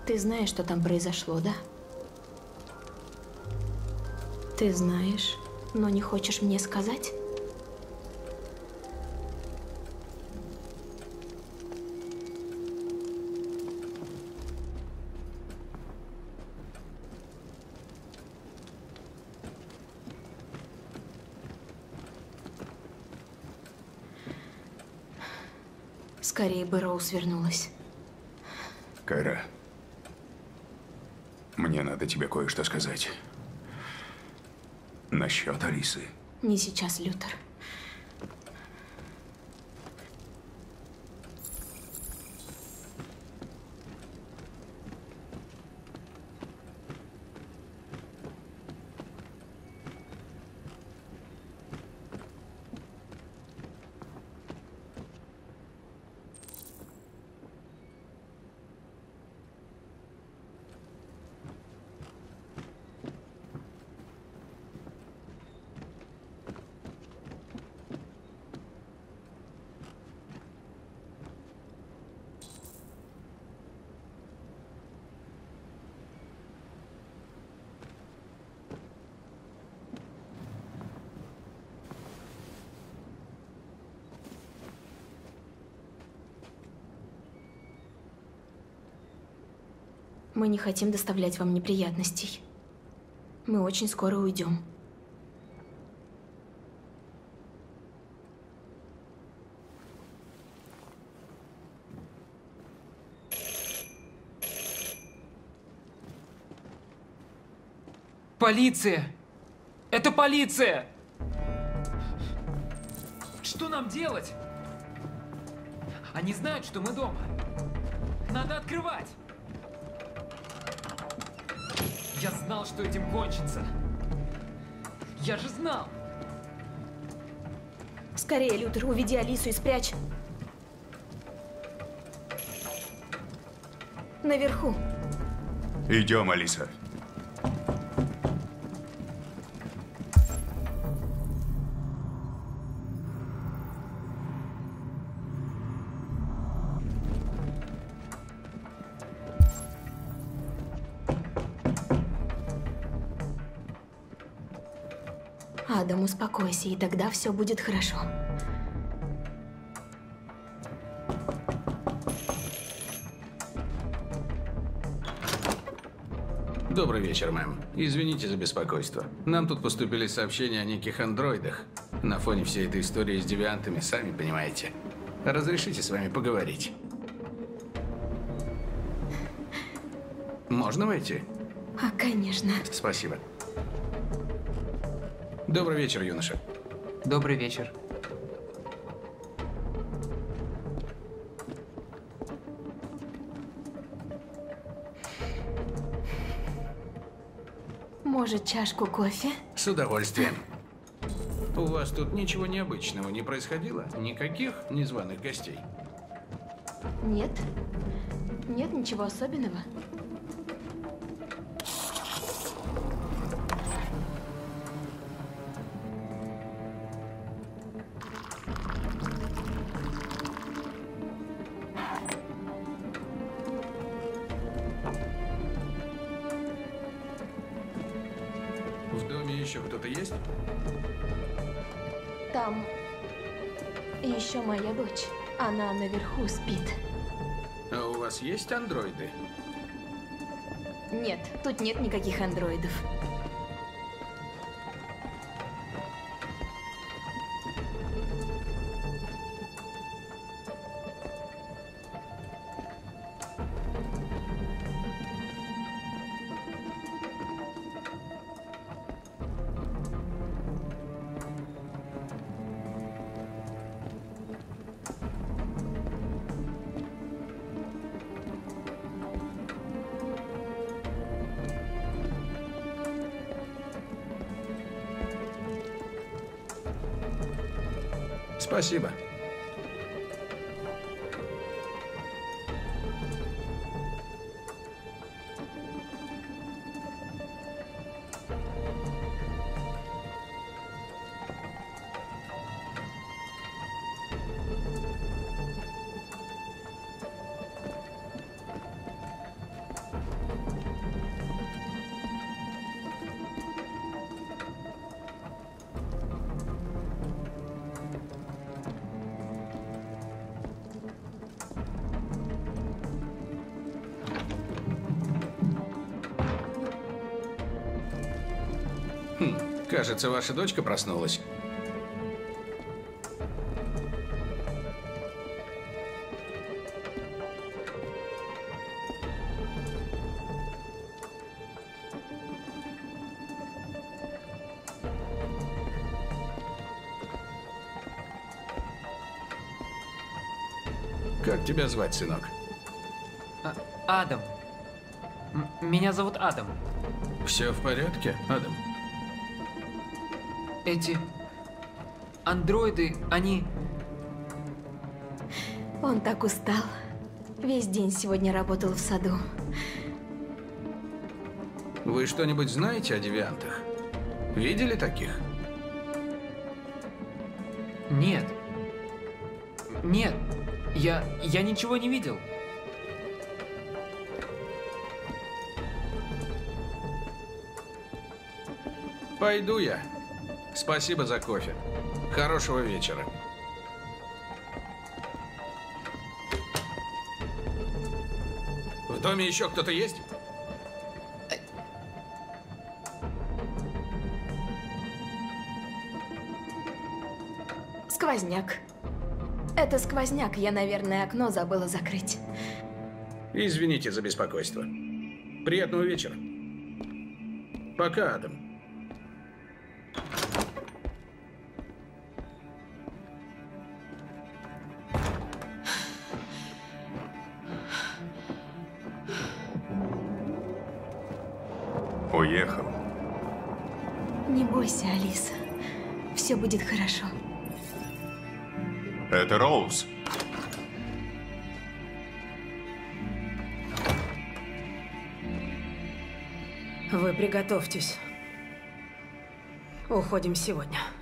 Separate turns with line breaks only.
Ты знаешь, что там произошло, да? Ты знаешь, но не хочешь мне сказать? Скорее бы Роуз вернулась.
Кайра, мне надо тебе кое-что сказать. Насчет Алисы.
Не сейчас, Лютер. Мы не хотим доставлять вам неприятностей. Мы очень скоро уйдем.
Полиция! Это полиция! Что нам делать? Они знают, что мы дома. Надо открывать! Я знал, что этим кончится. Я же знал.
Скорее, Лютер, уведи Алису и спрячь. Наверху.
Идем, Алиса.
Адам, успокойся, и тогда все будет хорошо.
Добрый вечер, мэм. Извините за беспокойство. Нам тут поступили сообщения о неких андроидах. На фоне всей этой истории с девиантами, сами понимаете. Разрешите с вами поговорить? Можно войти?
Конечно.
Спасибо. Добрый вечер, юноша.
Добрый вечер.
Может, чашку кофе?
С удовольствием. У вас тут ничего необычного не происходило? Никаких незваных гостей?
Нет. Нет ничего особенного.
В доме еще кто-то есть?
Там еще моя дочь. Она наверху спит.
А у вас есть андроиды?
Нет, тут нет никаких андроидов.
Спасибо. Кажется, ваша дочка проснулась. Как тебя звать, сынок?
Адам. Меня зовут Адам.
Все в порядке, Адам?
Эти андроиды, они...
Он так устал. Весь день сегодня работал в саду.
Вы что-нибудь знаете о девиантах? Видели таких?
Нет. Нет. Я ничего не видел.
Пойду я. Спасибо за кофе. Хорошего вечера. В доме еще кто-то есть?
Сквозняк. Это сквозняк. Я, наверное, окно забыла закрыть.
Извините за беспокойство. Приятного вечера. Пока, Адам.
Уехал.
Не бойся, Алиса. Все будет хорошо.
Это Роуз.
Вы приготовьтесь. Уходим сегодня.